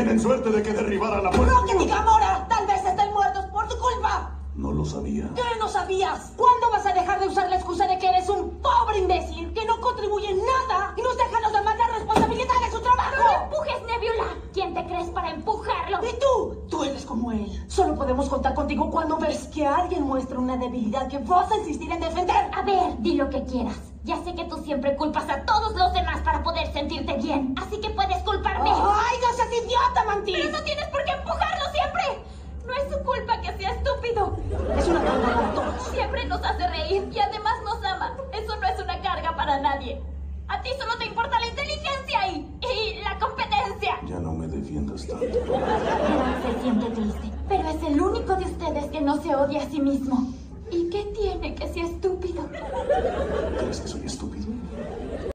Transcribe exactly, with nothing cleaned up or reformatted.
tienen suerte de que derribara la puerta. ¡Rocket y Gamora! ¡Tal vez estén muertos por tu culpa! No lo sabía. ¿Qué no sabías? ¿Cuándo vas a dejar de usar la excusa de que eres un pobre imbécil que no contribuye en nada y nos deja a los demás la responsabilidad de su trabajo? ¡No lo empujes, Nebula! ¿Quién te crees para empujarlo? ¿Y tú? Tú eres como él. Solo podemos contar contigo cuando ves que alguien muestra una debilidad que vas a insistir en defender. A ver, di lo que quieras. Ya sé que tú siempre culpas a todos los demás para poder sentirte bien. Así que puedes culparme. ¡Ay, no seas idiota, Mantis! ¡Pero no tienes por qué empujarlo siempre! No es su culpa que sea estúpido. Es una carga para todos. Siempre nos hace reír y además nos ama. Eso no es una carga para nadie. A ti solo te importa la inteligencia y, y la competencia. Ya no me defiendas tanto. Geralt se siente triste, pero es el único de ustedes que no se odia a sí mismo. ¿Y qué tiene que sea estúpido? ¿Crees que soy estúpido?